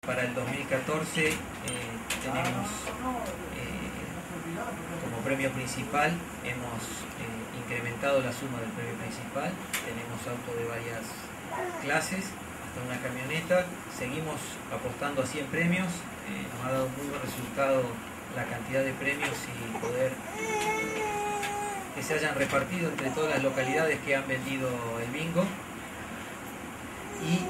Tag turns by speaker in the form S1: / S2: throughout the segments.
S1: para el 2014 tenemos como premio principal, hemos incrementado la suma del premio principal, tenemos autos de varias clases, hasta una camioneta, seguimos apostando a 100 premios, nos ha dado muy buen resultado la cantidad de premios y poder que se hayan repartido entre todas las localidades que han vendido el bingo. Y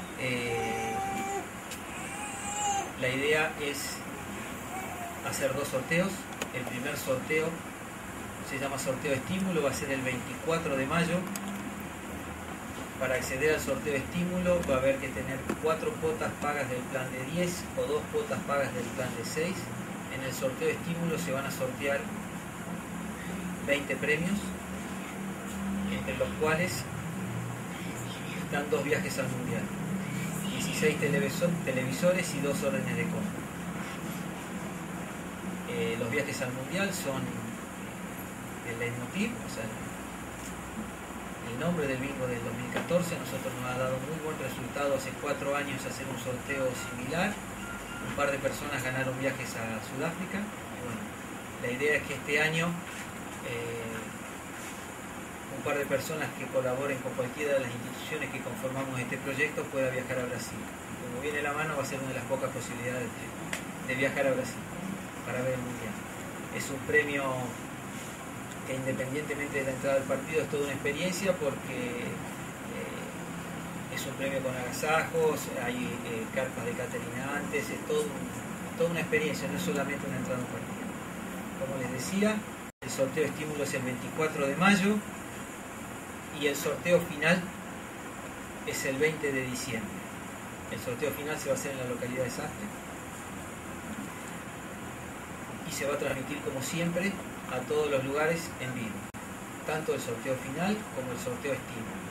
S1: la idea es hacer 2 sorteos. El primer sorteo se llama sorteo estímulo, va a ser el 24 de mayo. Para acceder al sorteo estímulo va a haber que tener 4 cuotas pagas del plan de 10 o 2 cuotas pagas del plan de 6. En el sorteo estímulo se van a sortear 20 premios, entre los cuales están 2 viajes al mundial, 16 televisores y 2 órdenes de compra. Los viajes al mundial son el leitmotiv, o sea, el nombre del bingo del 2014. A nosotros nos ha dado muy buen resultado hace 4 años hacer un sorteo similar. Un par de personas ganaron viajes a Sudáfrica. Y bueno, la idea es que este año un par de personas que colaboren con cualquiera de las instituciones que conformamos este proyecto pueda viajar a Brasil. Como viene la mano, va a ser una de las pocas posibilidades de viajar a Brasil para ver el mundial. Es un premio que, independientemente de la entrada del partido, es toda una experiencia, porque es un premio con agasajos, hay carpas de catering antes, es toda una experiencia, no es solamente una entrada a un partido. Como les decía, el sorteo estímulo es el 24 de mayo y el sorteo final es el 20 de diciembre. El sorteo final se va a hacer en la localidad de Sastre y se va a transmitir, como siempre, a todos los lugares en vivo, tanto el sorteo final como el sorteo estímulo.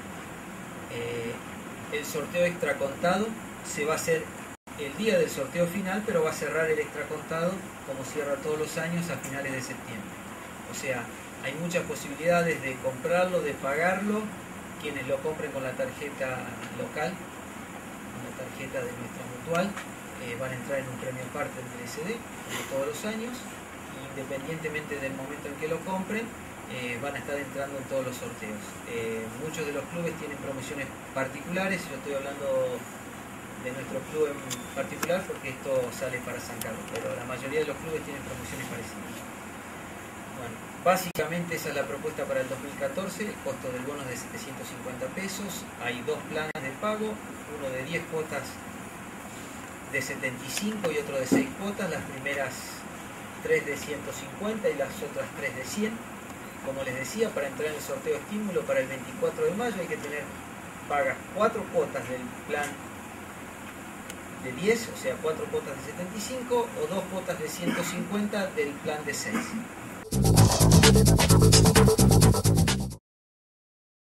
S1: El sorteo extracontado se va a hacer el día del sorteo final, pero va a cerrar el extracontado como cierra todos los años a finales de septiembre. O sea, hay muchas posibilidades de comprarlo, de pagarlo. Quienes lo compren con la tarjeta local, con la tarjeta de nuestra mutual, van a entrar en un premio aparte del DSD, como todos los años. Independientemente del momento en que lo compren, van a estar entrando en todos los sorteos. Muchos de los clubes tienen promociones particulares. Yo estoy hablando de nuestro club en particular porque esto sale para San Carlos, pero la mayoría de los clubes tienen promociones parecidas. Bueno, básicamente esa es la propuesta para el 2014. El costo del bono es de 750 pesos. Hay 2 planes de pago, uno de 10 cuotas de 75 y otro de 6 cuotas. Las primeras 3 de 150 y las otras 3 de 100. Como les decía, para entrar en el sorteo estímulo para el 24 de mayo hay que tener pagas 4 cuotas del plan de 10, o sea, 4 cuotas de 75 o 2 cuotas de 150 del plan de 6.